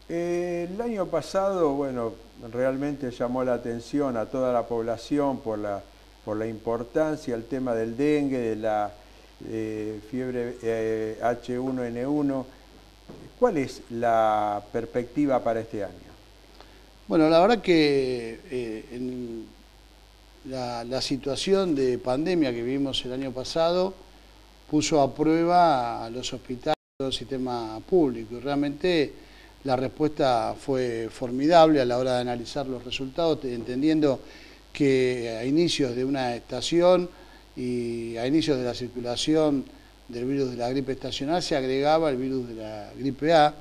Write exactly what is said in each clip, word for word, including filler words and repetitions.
Eh, el año pasado, bueno, realmente llamó la atención a toda la población por la, por la importancia, el tema del dengue, de la eh, fiebre eh, H uno N uno. ¿Cuál es la perspectiva para este año? Bueno, la verdad que eh, en la, la situación de pandemia que vivimos el año pasado puso a prueba a los hospitales, todo el sistema público, y realmente la respuesta fue formidable a la hora de analizar los resultados, entendiendo que a inicios de una estación y a inicios de la circulación del virus de la gripe estacional se agregaba el virus de la gripe A,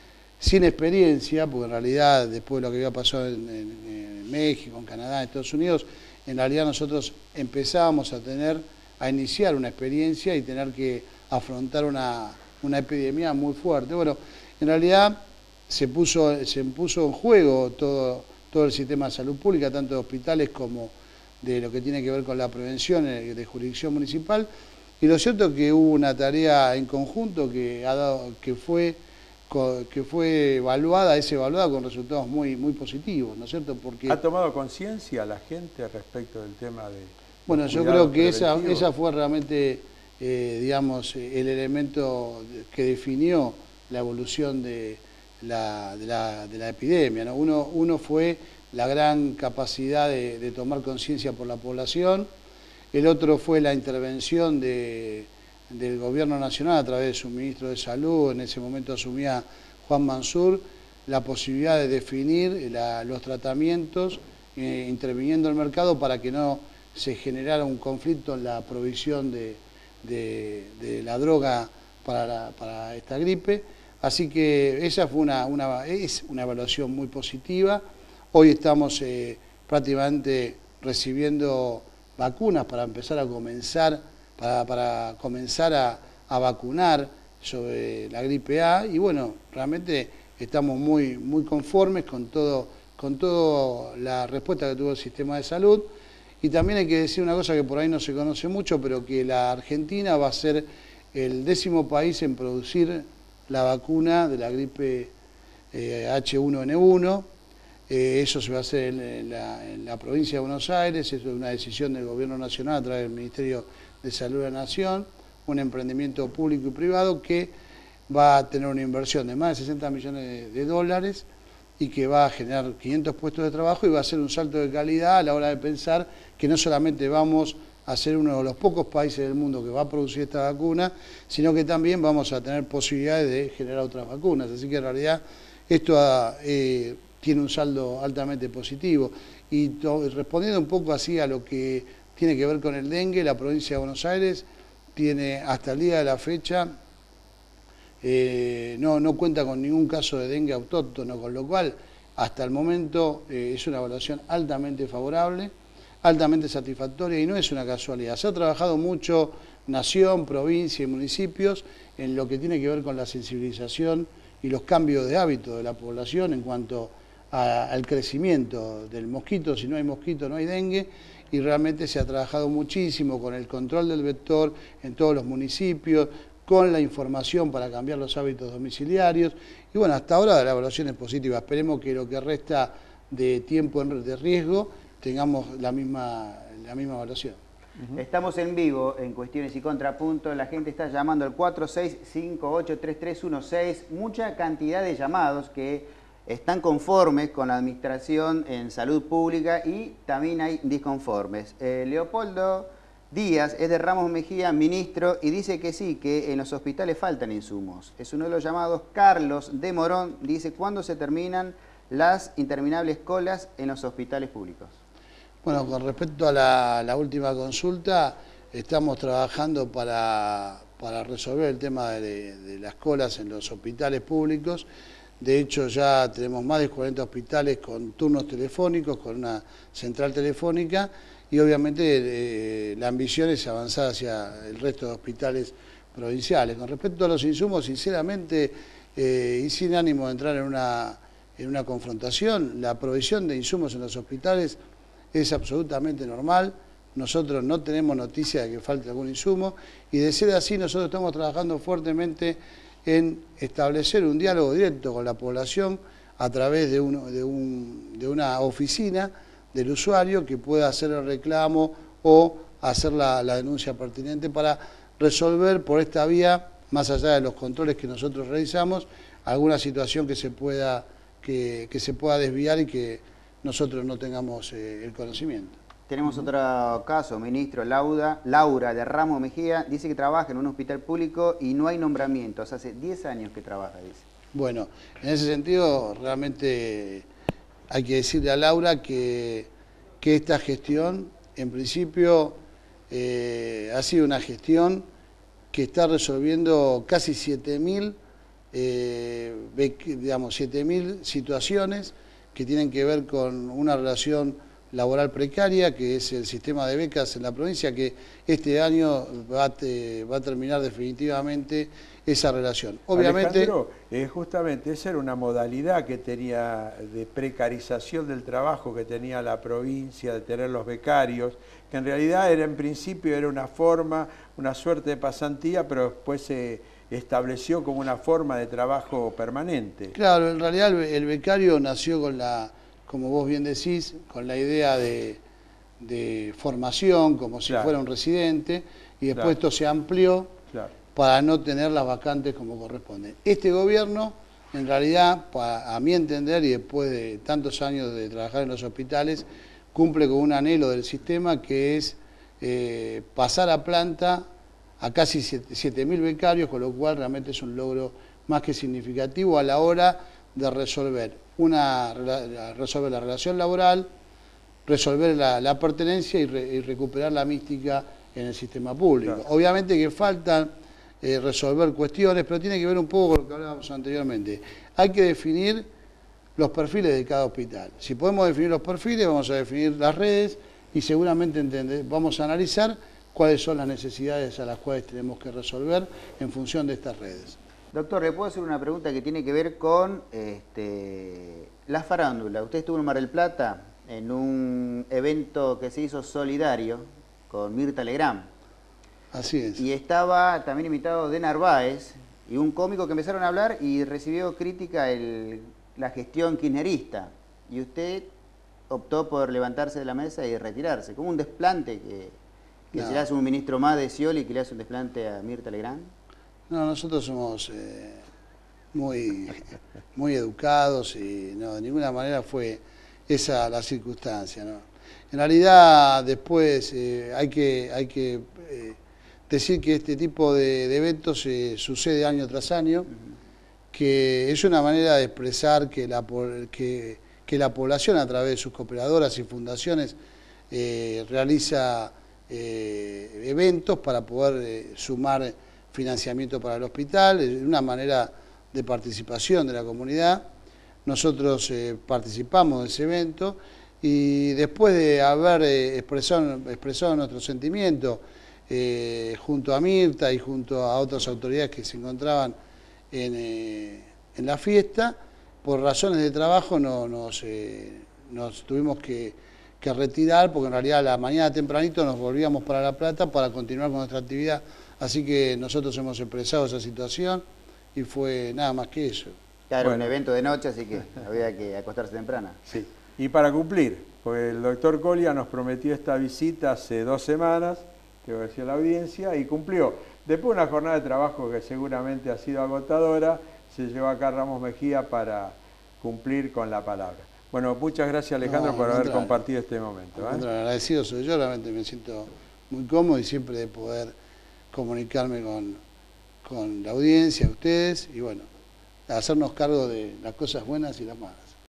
sin experiencia, porque en realidad después de lo que había pasado en, en, en México, en Canadá, en Estados Unidos, en realidad nosotros empezábamos a tener, a iniciar una experiencia y tener que afrontar una, una epidemia muy fuerte. Bueno, en realidad se puso, se puso en juego todo, todo el sistema de salud pública, tanto de hospitales como de lo que tiene que ver con la prevención de jurisdicción municipal, y lo cierto es que hubo una tarea en conjunto que, ha dado, que fue que fue evaluada, es evaluada con resultados muy, muy positivos, ¿no es cierto? Porque ¿Ha tomado conciencia la gente respecto del tema de bueno, los yo creo que cuidados esa, preventivos? esa fue realmente, eh, digamos, el elemento que definió la evolución de la, de la, de la epidemia, ¿no? Uno, uno fue la gran capacidad de, de tomar conciencia por la población, el otro fue la intervención de del gobierno nacional a través de su ministro de Salud, en ese momento asumía Juan Mansur, la posibilidad de definir la, los tratamientos, eh, interviniendo el mercado para que no se generara un conflicto en la provisión de, de, de la droga para, la, para esta gripe. Así que esa fue una, una, es una evaluación muy positiva. Hoy estamos eh, prácticamente recibiendo vacunas para empezar a comenzar Para, para comenzar a, a vacunar sobre la gripe A, y bueno, realmente estamos muy, muy conformes con todo, con toda la respuesta que tuvo el sistema de salud. Y también hay que decir una cosa que por ahí no se conoce mucho, pero que la Argentina va a ser el décimo país en producir la vacuna de la gripe eh, H uno N uno. Eh, eso se va a hacer en, en, la, en la provincia de Buenos Aires, eso es una decisión del Gobierno Nacional a través del Ministerio de Salud de la Nación, un emprendimiento público y privado que va a tener una inversión de más de sesenta millones de, de dólares y que va a generar quinientos puestos de trabajo y va a ser un salto de calidad a la hora de pensar que no solamente vamos a ser uno de los pocos países del mundo que va a producir esta vacuna, sino que también vamos a tener posibilidades de generar otras vacunas. Así que en realidad esto eh, tiene un saldo altamente positivo. Y to, respondiendo un poco así a lo que tiene que ver con el dengue, la provincia de Buenos Aires tiene hasta el día de la fecha, eh, no, no cuenta con ningún caso de dengue autóctono, con lo cual hasta el momento eh, es una evaluación altamente favorable, altamente satisfactoria, y no es una casualidad. Se ha trabajado mucho nación, provincia y municipios en lo que tiene que ver con la sensibilización y los cambios de hábito de la población en cuanto a, al crecimiento del mosquito. Si no hay mosquito no hay dengue, y realmente se ha trabajado muchísimo con el control del vector en todos los municipios, con la información para cambiar los hábitos domiciliarios, y bueno, hasta ahora la evaluación es positiva. Esperemos que lo que resta de tiempo de riesgo tengamos la misma, la misma evaluación. Estamos en vivo en Cuestiones y Contrapuntos. La gente está llamando al cuatro seis cinco ocho tres tres uno seis. Mucha cantidad de llamados que están conformes con la administración en salud pública, y también hay disconformes. Eh, Leopoldo Díaz es de Ramos Mejía, ministro, y dice que sí, que en los hospitales faltan insumos. Es uno de los llamados. Carlos de Morón dice: ¿cuándo se terminan las interminables colas en los hospitales públicos? Bueno, con respecto a la, la última consulta, estamos trabajando para, para resolver el tema de, de las colas en los hospitales públicos. De hecho, ya tenemos más de cuarenta hospitales con turnos telefónicos, con una central telefónica, y obviamente eh, la ambición es avanzar hacia el resto de hospitales provinciales. Con respecto a los insumos, sinceramente, eh, y sin ánimo de entrar en una, en una confrontación, la provisión de insumos en los hospitales es absolutamente normal. Nosotros no tenemos noticia de que falte algún insumo, y de ser así nosotros estamos trabajando fuertemente en establecer un diálogo directo con la población a través de, uno, de, un, de una oficina del usuario que pueda hacer el reclamo o hacer la, la denuncia pertinente para resolver por esta vía, más allá de los controles que nosotros realizamos, alguna situación que se pueda, que, que se pueda desviar y que nosotros no tengamos eh, el conocimiento. Tenemos otro caso, ministro. Laura, Laura de Ramos Mejía dice que trabaja en un hospital público y no hay nombramientos. Hace diez años que trabaja, dice. Bueno, en ese sentido realmente hay que decirle a Laura que, que esta gestión, en principio, eh, ha sido una gestión que está resolviendo casi siete mil eh, digamos, siete mil situaciones que tienen que ver con una relación laboral precaria, que es el sistema de becas en la provincia, que este año va a, te, va a terminar definitivamente esa relación. Obviamente, Alejandro, eh, justamente esa era una modalidad que tenía de precarización del trabajo que tenía la provincia, de tener los becarios, que en realidad era en principio era una forma, una suerte de pasantía, pero después se estableció como una forma de trabajo permanente. Claro, en realidad el, el becario nació con la, como vos bien decís, con la idea de, de formación, como si claro. fuera un residente, y después claro. esto se amplió claro. para no tener las vacantes como corresponde. Este gobierno, en realidad, para, a mi entender, y después de tantos años de trabajar en los hospitales, cumple con un anhelo del sistema que es eh, pasar a planta a casi siete mil becarios, con lo cual realmente es un logro más que significativo a la hora de resolver, una, resolver la relación laboral, resolver la, la pertenencia y, re, y recuperar la mística en el sistema público. Claro. Obviamente que faltan eh, resolver cuestiones, pero tiene que ver un poco con lo que hablábamos anteriormente. Hay que definir los perfiles de cada hospital. Si podemos definir los perfiles, vamos a definir las redes y seguramente entender, vamos a analizar cuáles son las necesidades a las cuales tenemos que resolver en función de estas redes. Doctor, le puedo hacer una pregunta que tiene que ver con este, la farándula. Usted estuvo en Mar del Plata en un evento que se hizo solidario con Mirta Legrand. Así es. Y estaba también invitado de Narváez y un cómico que empezaron a hablar y recibió crítica el, la gestión kirchnerista. Y usted optó por levantarse de la mesa y retirarse, como un desplante que... ¿Que no. se le hace un ministro más de Scioli que le hace un desplante a Mirta Legrand? No, nosotros somos eh, muy, muy educados y no, de ninguna manera fue esa la circunstancia, ¿no? En realidad después eh, hay que, hay que eh, decir que este tipo de, de eventos eh, sucede año tras año, uh-huh. que es una manera de expresar que la, que, que la población a través de sus cooperadoras y fundaciones eh, realiza Eh, eventos para poder eh, sumar financiamiento para el hospital, es una manera de participación de la comunidad. Nosotros eh, participamos de ese evento y después de haber eh, expresado, expresado nuestro sentimiento eh, junto a Mirta y junto a otras autoridades que se encontraban en, eh, en la fiesta, por razones de trabajo no, nos, eh, nos tuvimos que que retirar, porque en realidad a la mañana tempranito nos volvíamos para La Plata para continuar con nuestra actividad, así que nosotros hemos expresado esa situación y fue nada más que eso. Claro, bueno. Un evento de noche, así que había que acostarse temprano. Sí, y para cumplir, porque el doctor Colia nos prometió esta visita hace dos semanas, que ofreció la audiencia, y cumplió. Después de una jornada de trabajo que seguramente ha sido agotadora, se llevó acá Ramos Mejía para cumplir con la palabra. Bueno, muchas gracias Alejandro no, por haber compartido este momento. ¿eh? Agradecido soy yo, realmente me siento muy cómodo y siempre de poder comunicarme con, con la audiencia, ustedes, y bueno, hacernos cargo de las cosas buenas y las malas.